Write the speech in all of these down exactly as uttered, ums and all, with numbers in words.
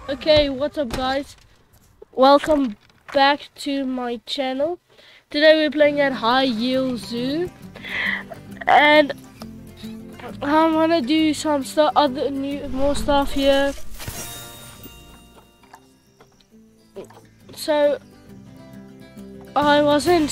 Okay, what's up guys? Welcome back to my channel. Today we're playing at High Yield Zoo and I'm gonna do some stuff, other new, more stuff here. So I wasn't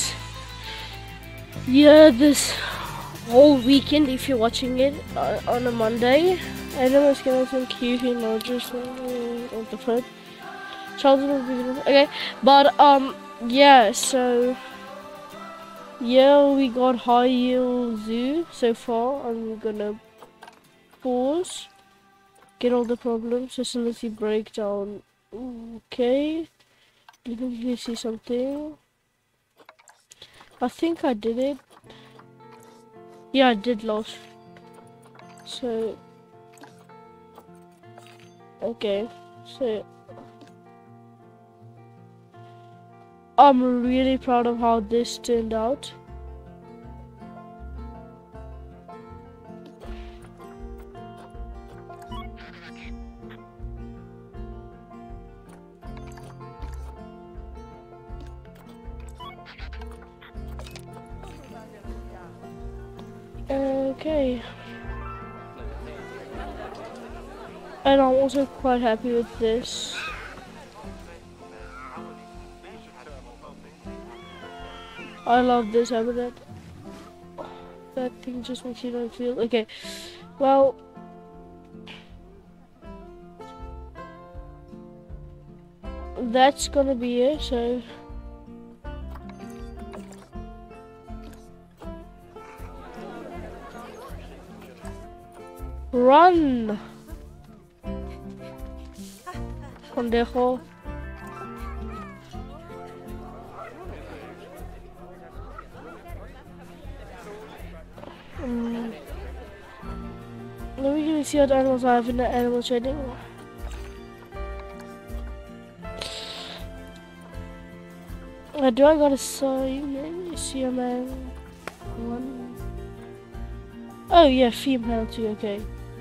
here this whole weekend if you're watching it uh, on a Monday. I know it's gonna some cute emojis uh, on the phone. Okay, but um yeah, so yeah, we got High Yield Zoo so far. I'm gonna pause, get all the problems, facility breakdown. Okay, let me see something. I think I did it. Yeah, I did last. So okay, so I'm really proud of how this turned out. Okay. And I'm also quite happy with this. I love this habitat. That thing just makes you don't feel okay. Well, that's gonna be it. So run, pendejo. Um, let me see what animals I have in the animal trading. Uh, do I gotta see, see a man? One. Oh yeah, female too. Okay.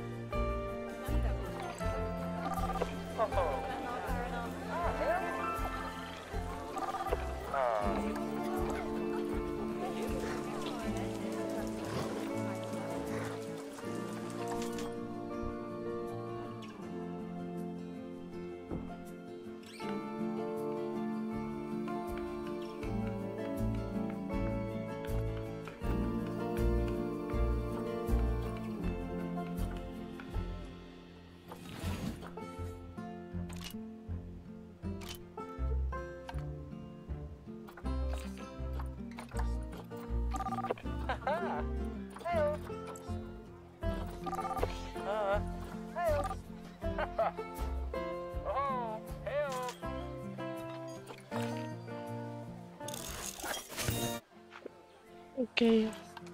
Okay.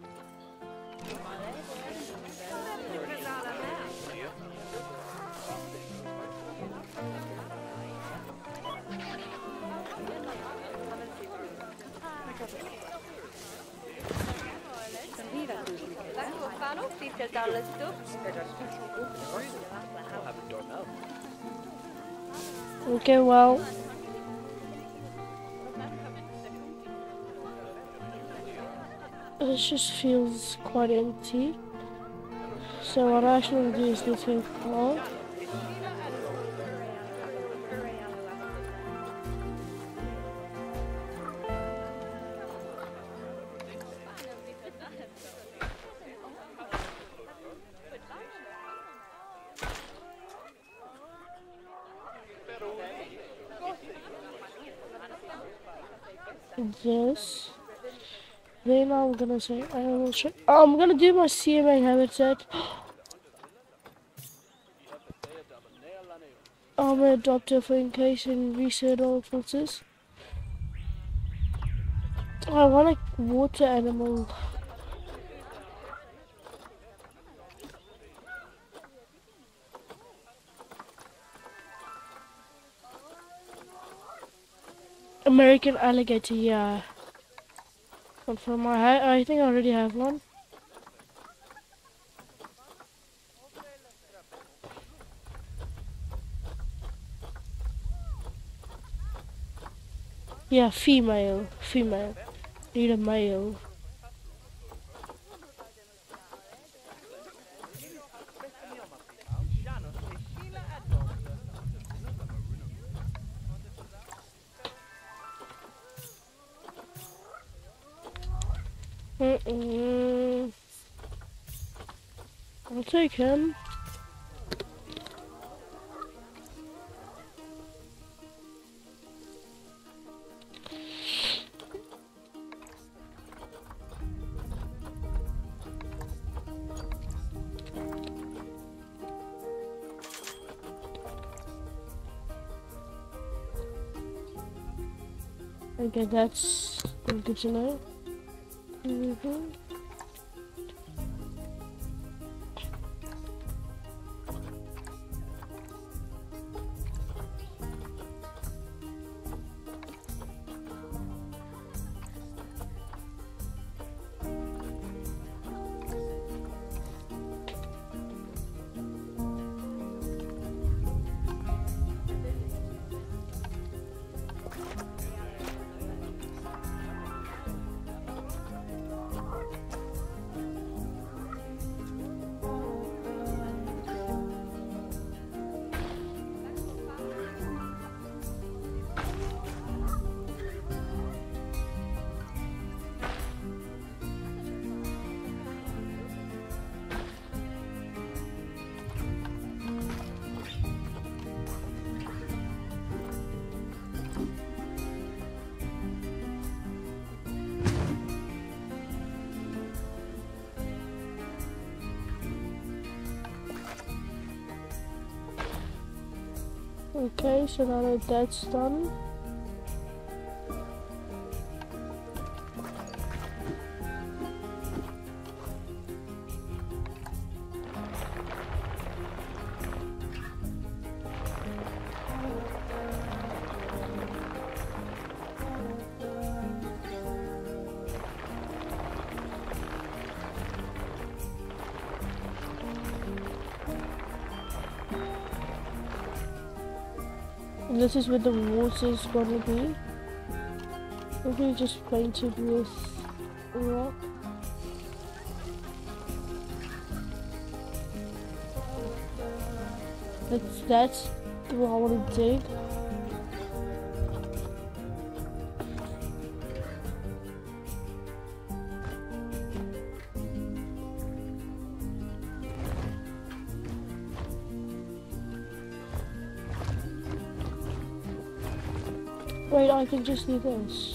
Okay, well. It just feels quite empty. So what I actually do is this here car. Yes. Then I'm gonna say I will check. Oh, I'm gonna do my C M A habitat. I'm gonna adopt it for in case and reset all filters. I want a water animal. American alligator, yeah. Confirm. I I think I already have one. Yeah, female. Female. Need a male. Mm-mm. I'll take him. Okay, that's good to know. Mm-hmm. Okay, so now that that's done. This is where the water is gonna be. Maybe just painted with rock. That's that's what I want to dig. Wait, I can just do this.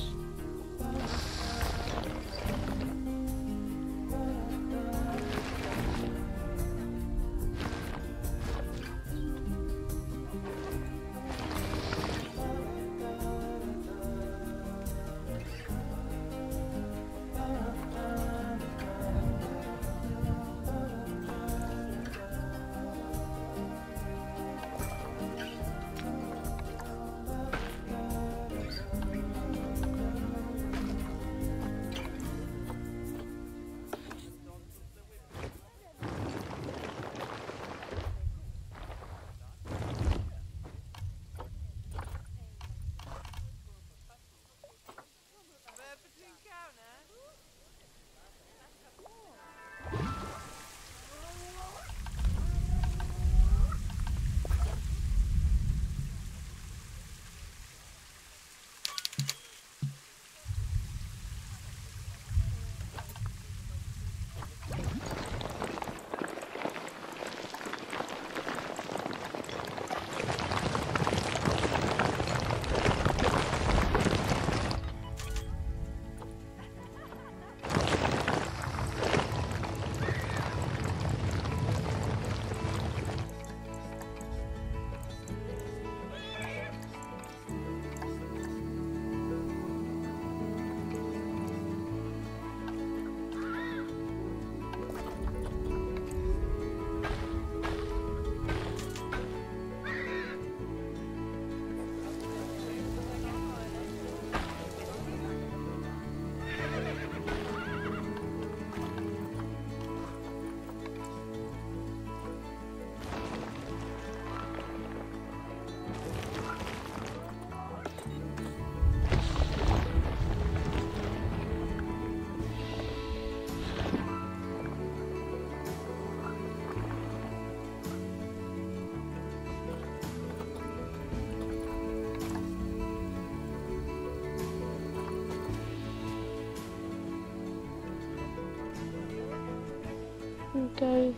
Okay.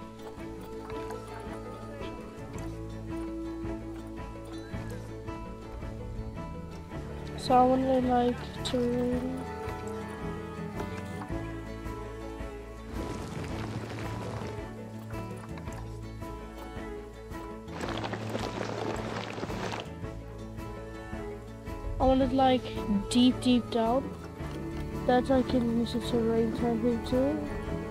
So I wanna like to. I want it like deep, deep down. That I can use it to rain type into.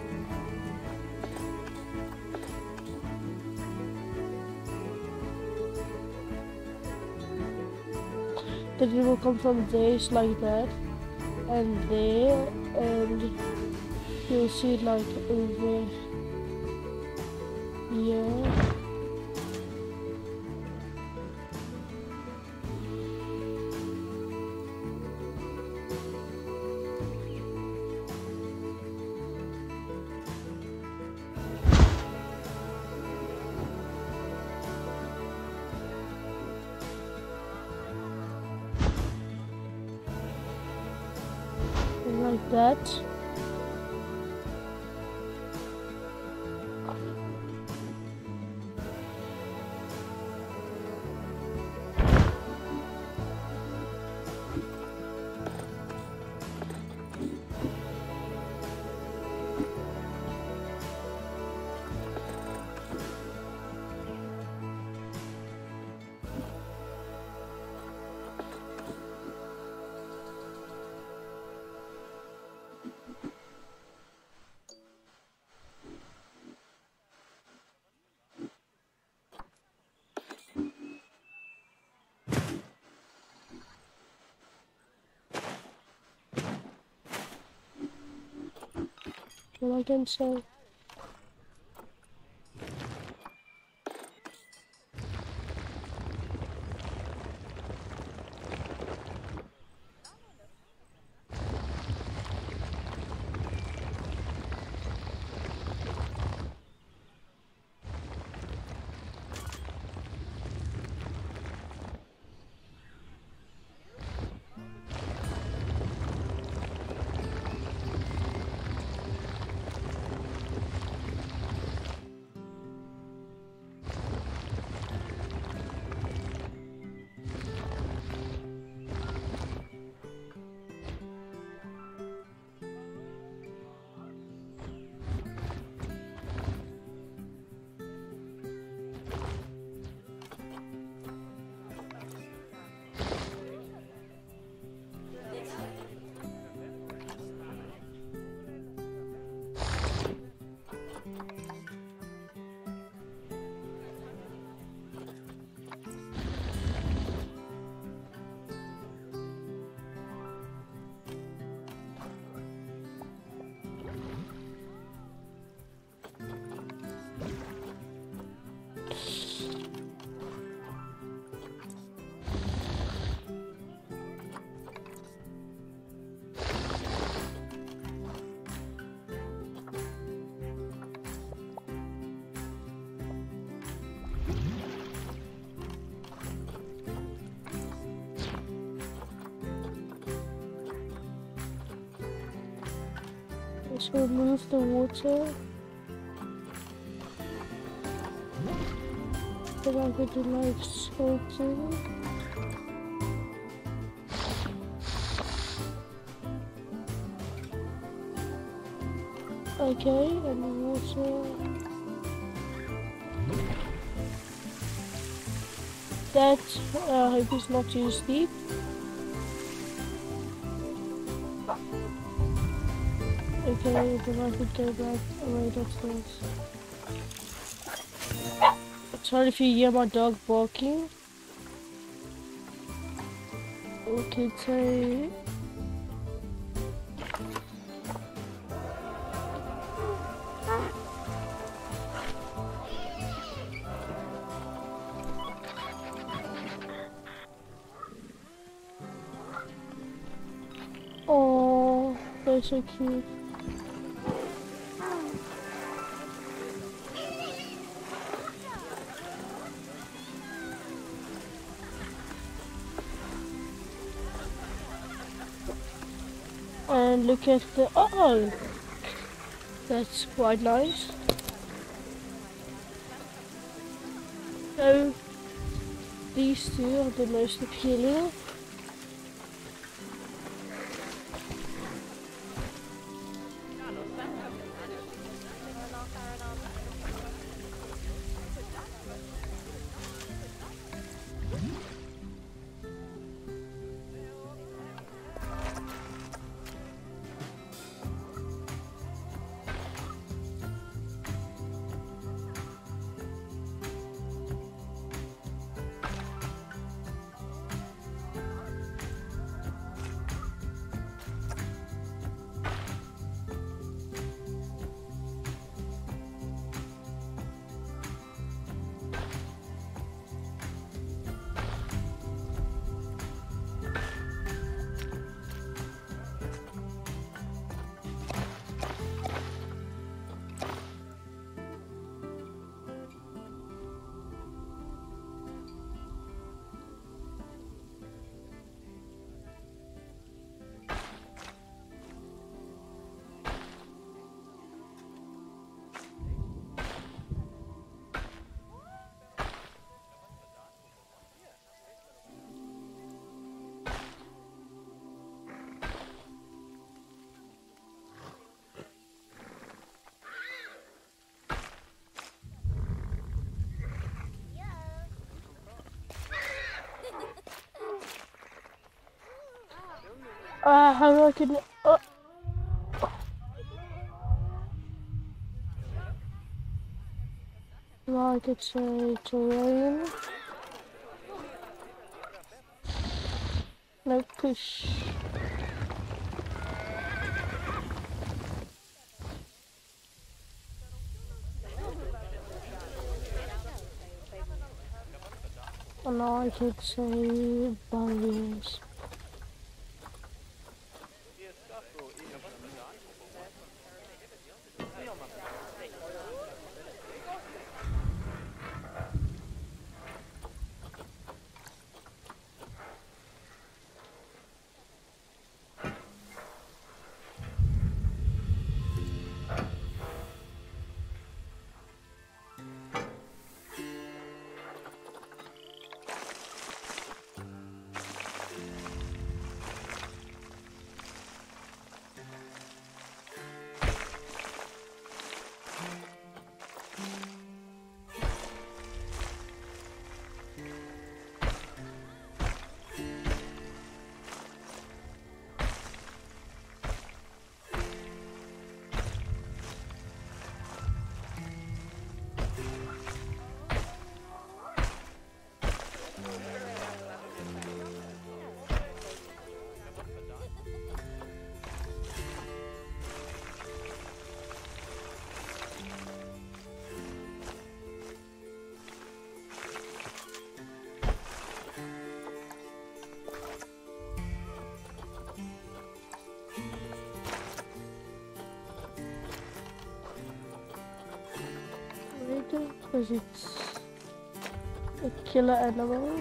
That it will come from this like that, and there, and you'll see it like over here. Like that. What I can say. Let's remove the water. Then I'm going to like sculpting. Okay, and the water. That uh, I hope is not too steep. Okay, then I could go back away upstairs. Sorry if you hear my dog barking. Okay, so oh, they're so cute. And look at the, oh, that's quite nice. these two are the most appealing. Uh, how do I can? Uh, well, I could say terrain. No push. And now I could say barriers. Because it's a killer animal.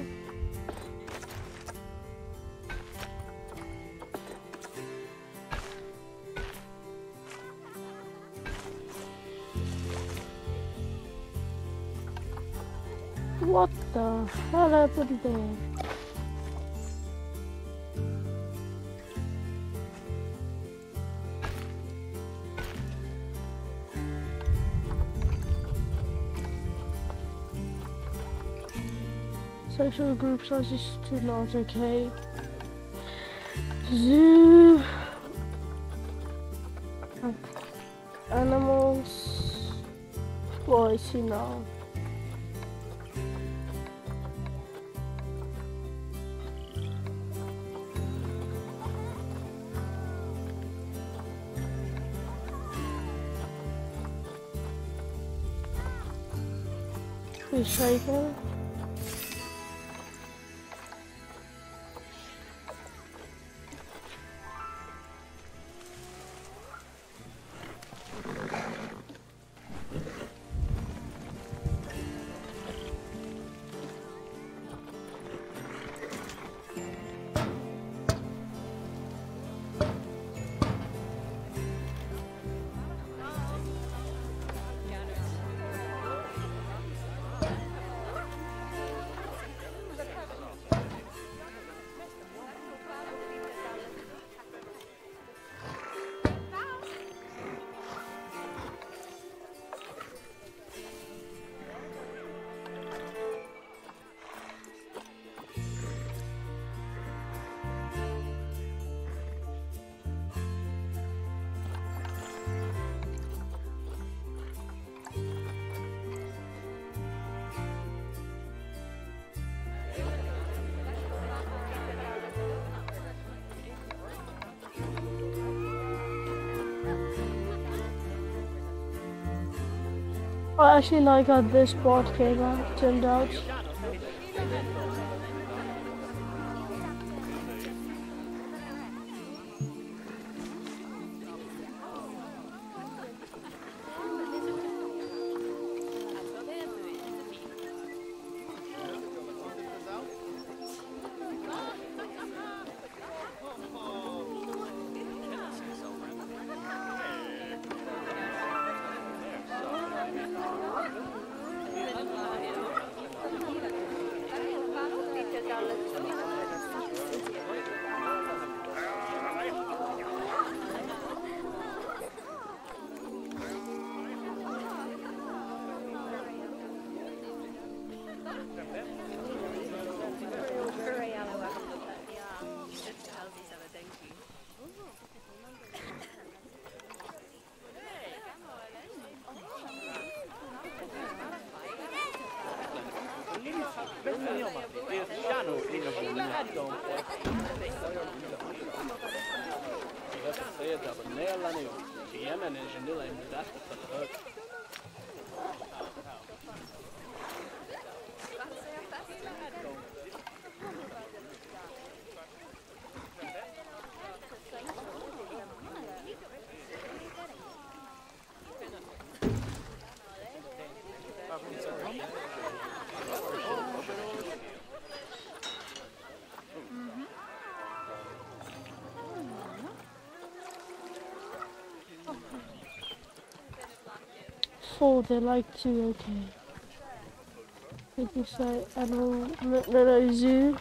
What the hell happened there? Social group size is too large, okay. Zoo. Animals. What is he now? Fish right here. I actually like how this part came out, turned out. Four, they like to, okay. Did you say animal, no, no, no, zoo?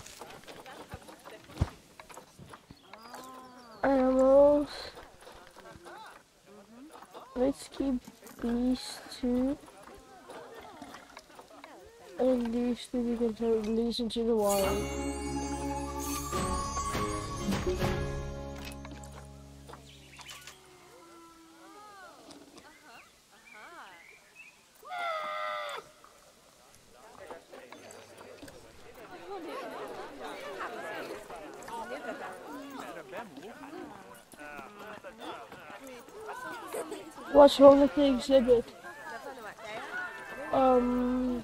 Animals. Let's keep these two. And these two we can throw these into the wild. What's wrong with the exhibit? Um...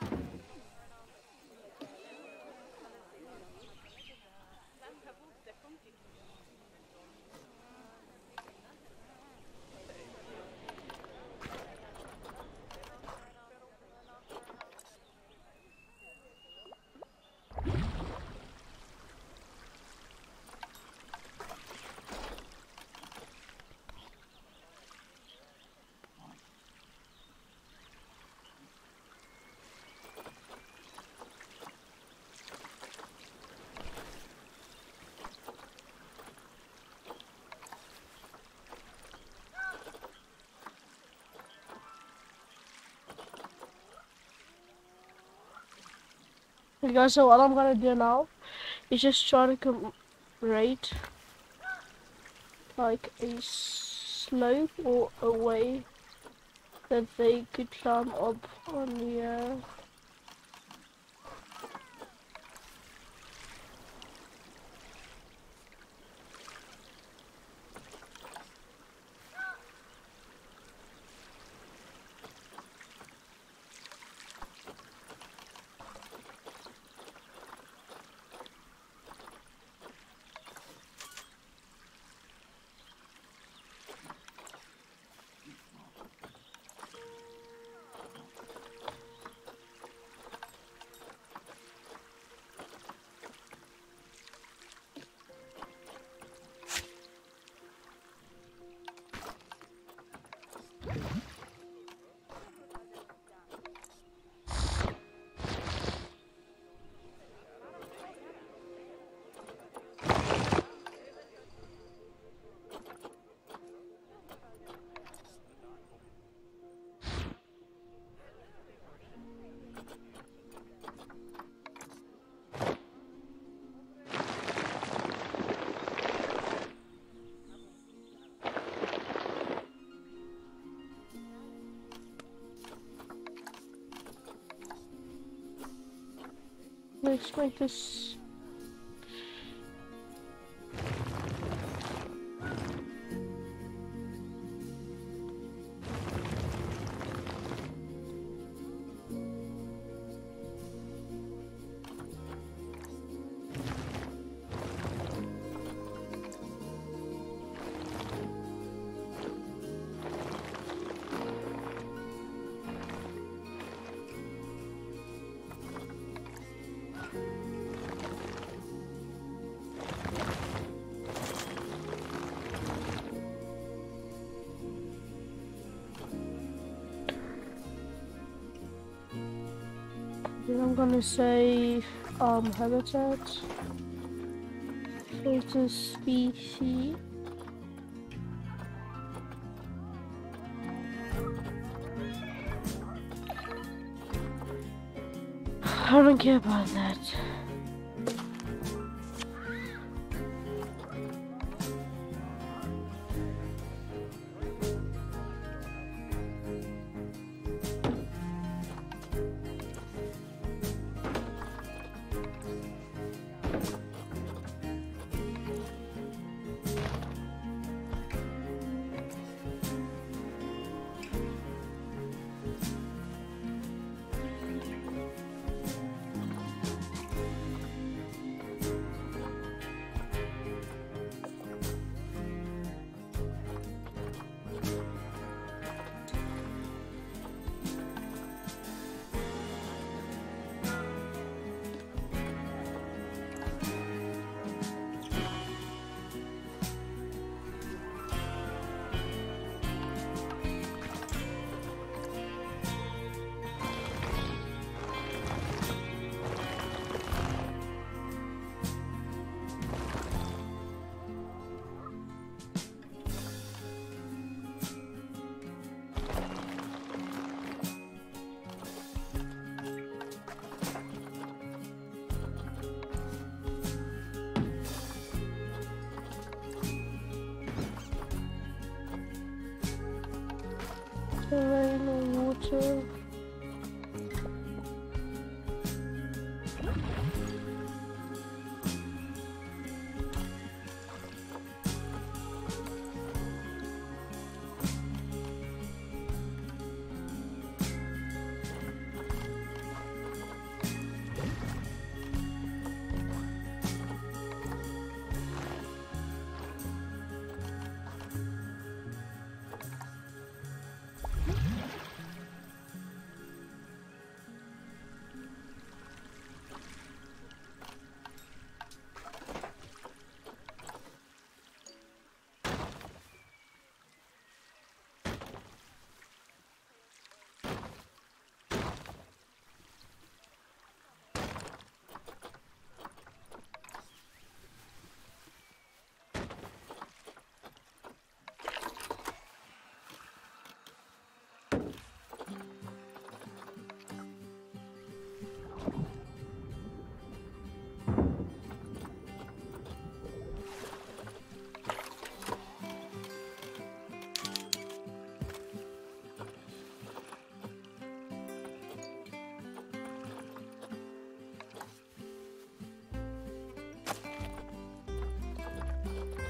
Okay, guys, so what I'm gonna do now is just try to create like a slope or a way that they could climb up on the uh, let's make this. Then I'm gonna say um habitat filter species. I don't care about that. Terrain or water.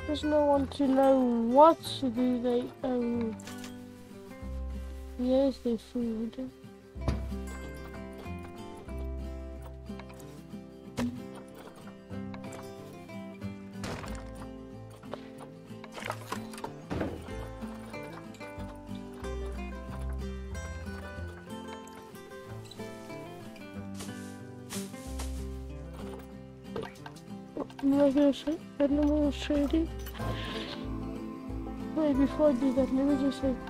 There's no one to know what to do. They um. Here's the food. I'm not gonna say animal trading. Wait, before I do that, let me just say.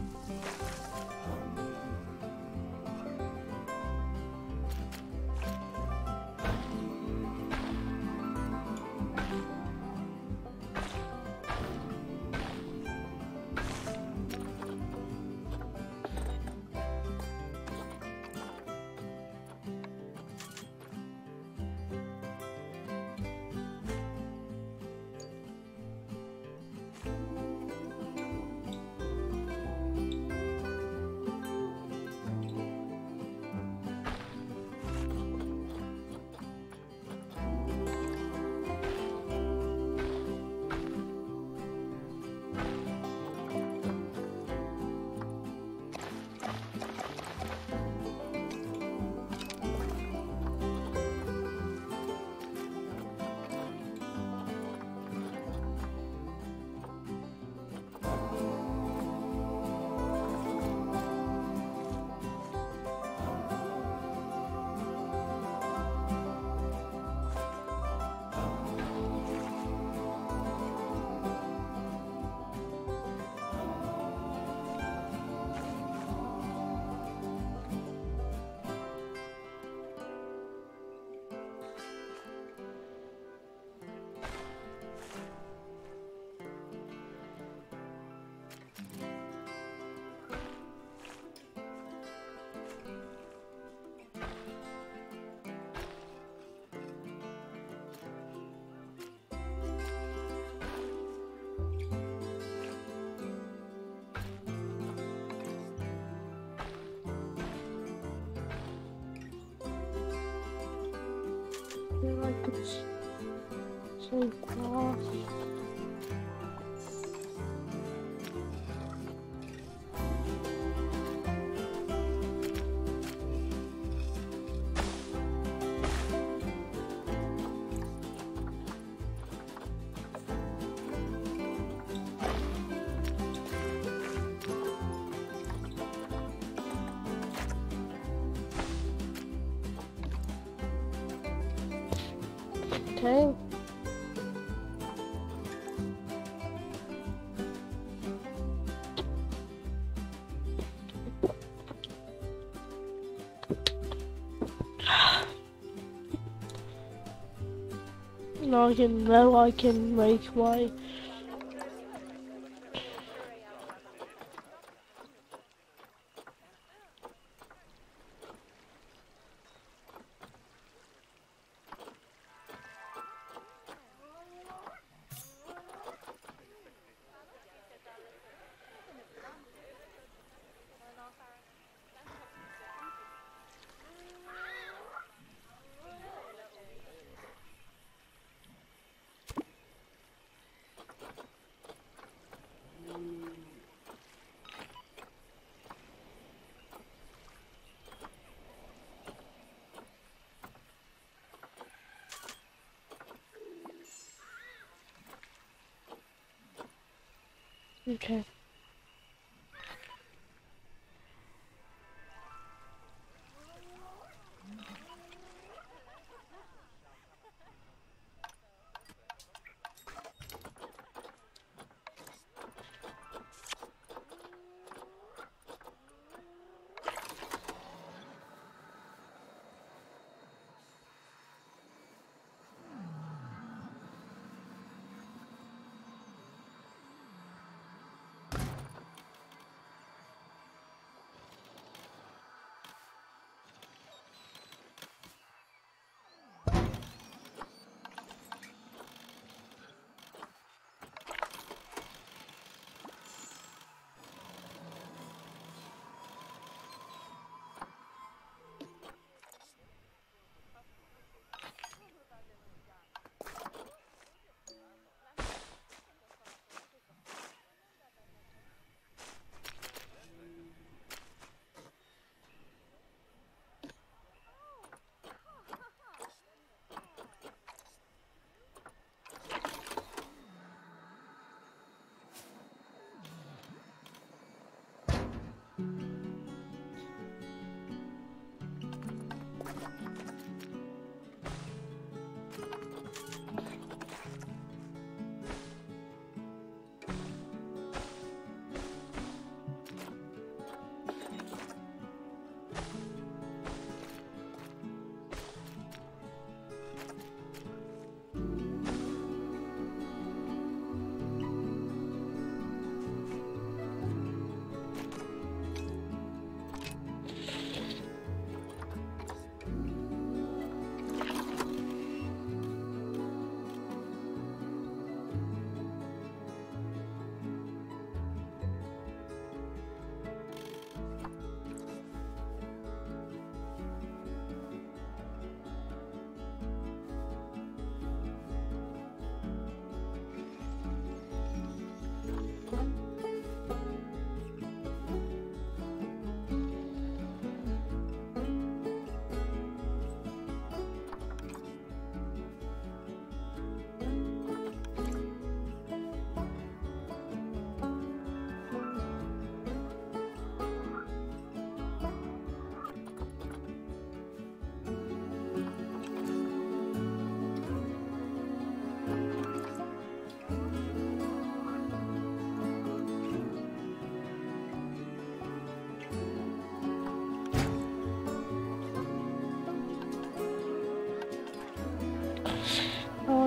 Like it's so cross. Okay. Now I can now I can make my okay.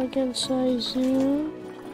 I can say zoo.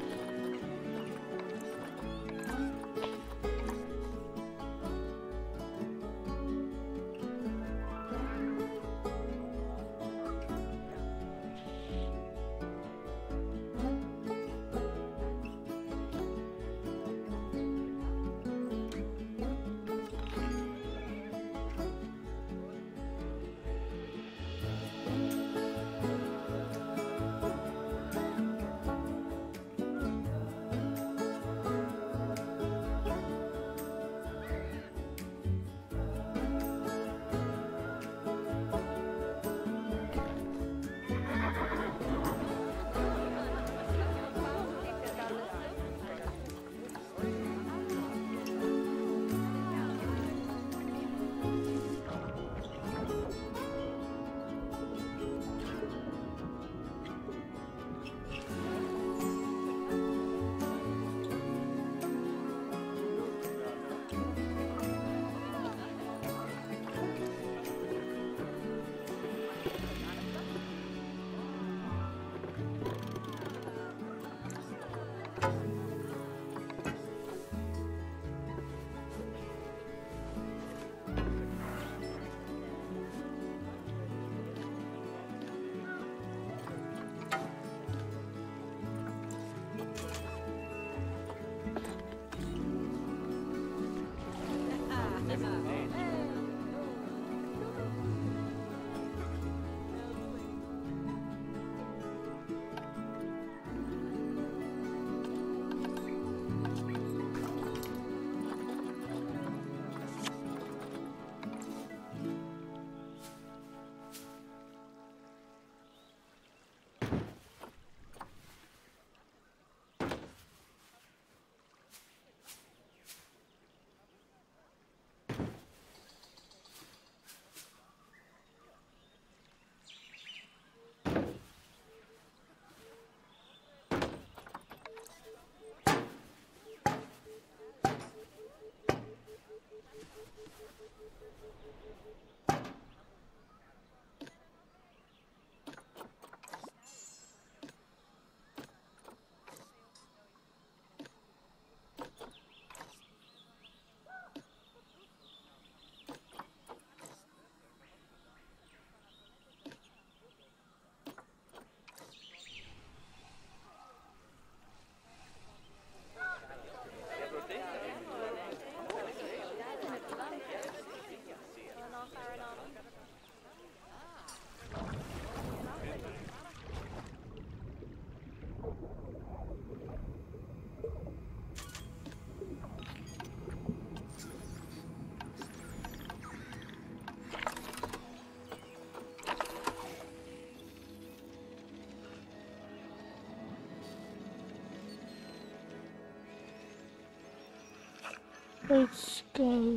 Let's go.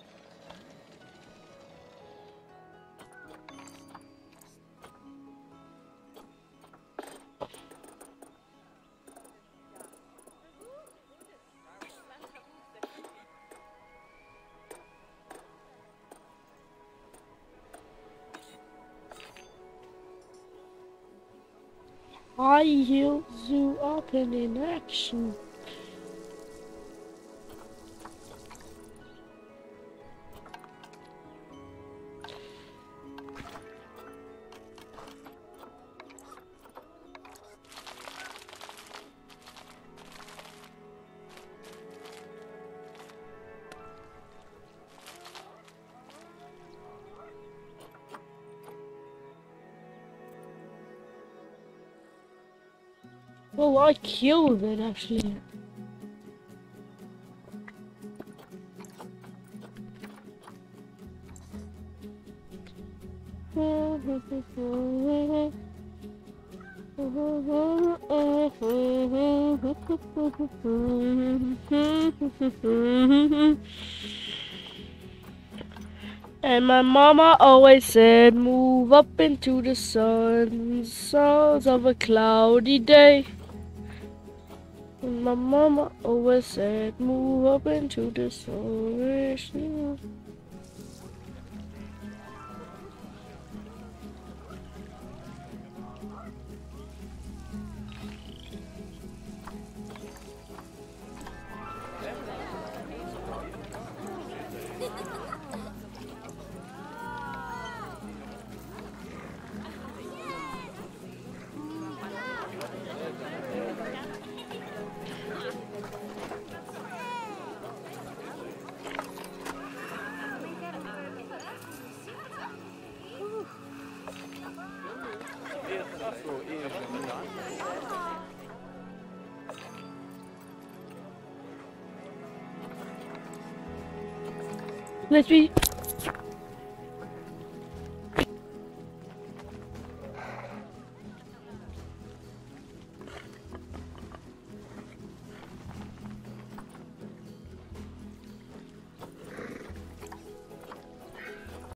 High heel zoo open in action. Well, I killed it actually. And my mama always said, move up into the sun, sounds of a cloudy day. And my mama always said, move up into the sun. Let's be